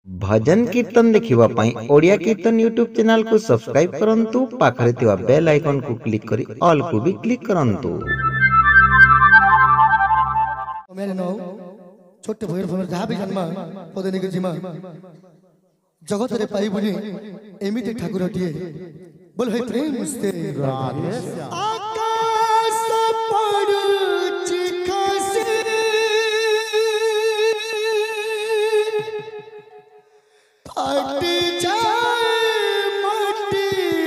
भजन कीर्तन देखिबा पई ओडिया कीर्तन यूट्यूब चैनल को सब्सक्राइब करंतु पाखरे थिबा बेल आइकन को क्लिक करी ऑल को भी क्लिक करंतु। मेरे नाम छोटे भैर भैर जहाँ भी जन्मा पदे निक जिमा जगत रे पाई बुनी एमिति ठाकुर टिए बोल है प्रेम से राधे आकाश पड़ुची खसे फाटी जाए माटी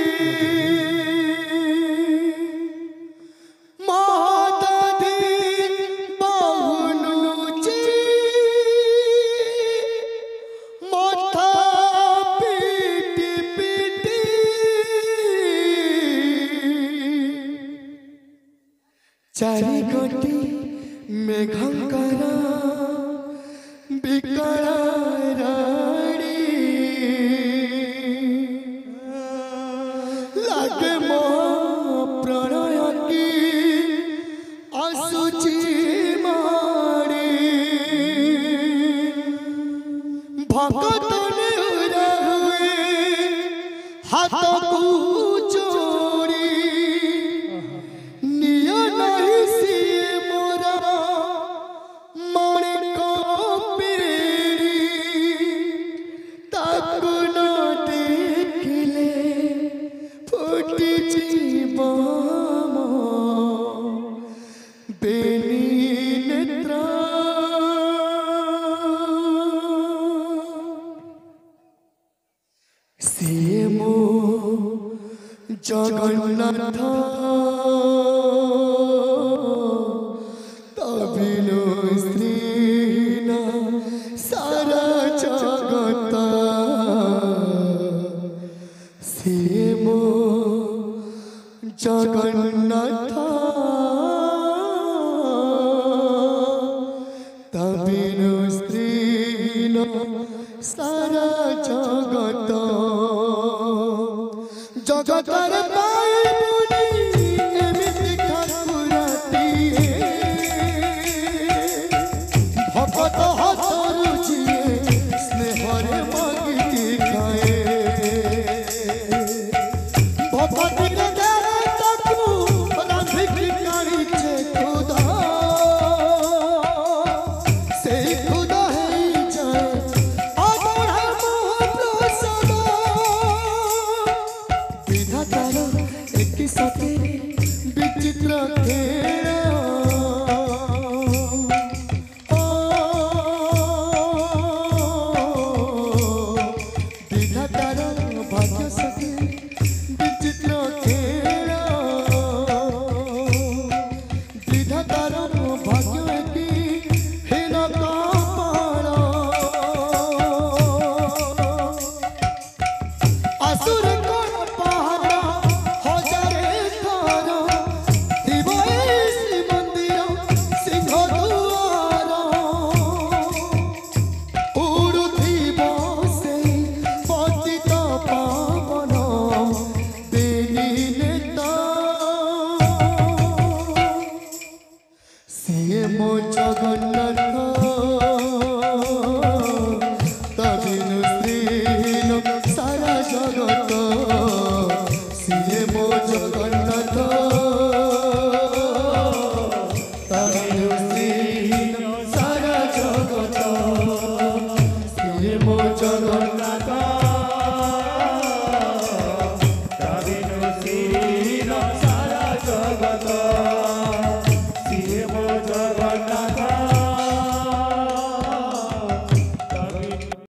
माता दी बहुनुची माथा पीटी पीटी चारि गोटी मेघंकरा बिकड़ा लागे मो प्रणय की असुची मारी भगत ने हुए हाथ को जोड़ी नियो नहीं सी मोरा मणि को पीड़ी ताकु न देखिले फुटी जीवन बेनी नेत्र से मो जगन्नाथ तबिनो स्त्री ना सारा जगत से मो जगन्नाथ तबिनो स्त्री ना सारा जगत जगतर पाई बुनी एमिति ठाकुराती भगत हसरुचिए स्नेहरे मगिति खाए भगतिर देवताकु राधि भिकारीचे खुदा से खुदा है जाए अबढ़ा मोह विधातार एक साथे विचित्र खेल विधातार भाग्य साथे विचित्र खेल विधातार भाग्य की हेन कपाल असुर मो जगन्नाथ तबिनु स्त्री सारा जगत सिए मो जगन्नाथ तबिनु स्त्री सारा जगत सिए मो जगन्नाथ।